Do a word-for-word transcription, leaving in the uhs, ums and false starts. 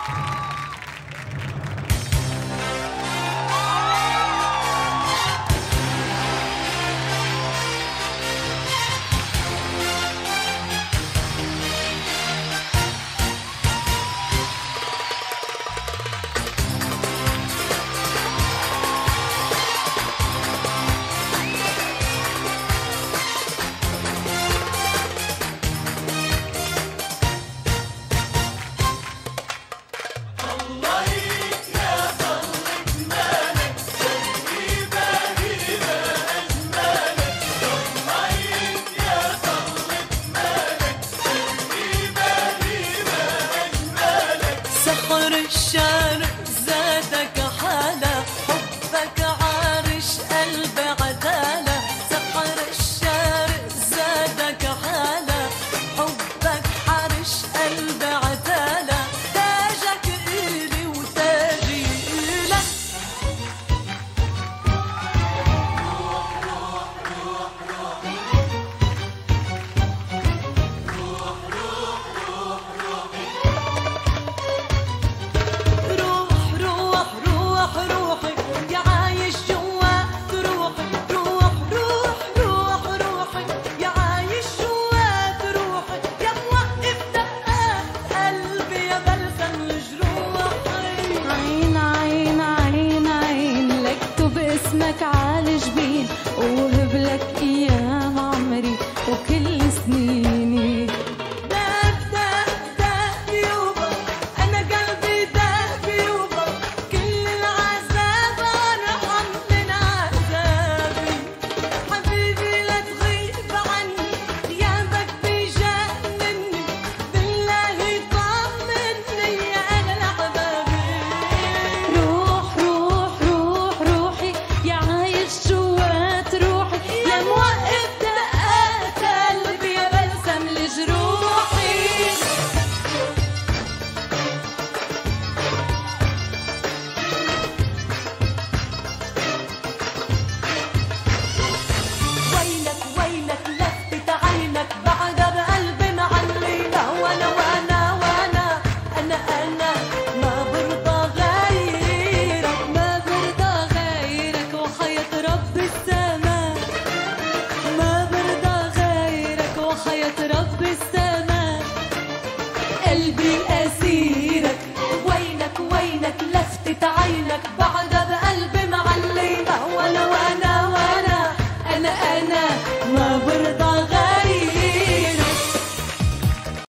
الشارع زادك حالة، حبك عارش قلبي عدالة. سحر الشارع زادك حالة، حبك عارش قلبي عدالة. تاجك إلي وتاجي إلك. اسمك عالجبين ووهب لك ايام عمري وكل سنيني. داك داك داك يوبا، انا قلبي داك يوبا. كل العذاب ارحم من عذابي. حبيبي لا تغيب عني، غيابك بيجنني. بالله طمني يا اغلى حبابي. روح روح روح روحي يا عايش جوات روحي، يا موقف دقات قلبي، يا بلسم لجروحي. ويلك ويلك لفت عينك بعدها بقلبي معلينا. وانا وانا وانا انا انا ما برضى غيرك، ما برضى غيرك وحياة رب السماء، ما برضى غيرك وحياة رب السماء. قلبي اسيرك. وينك وينك لفتت عينك بعد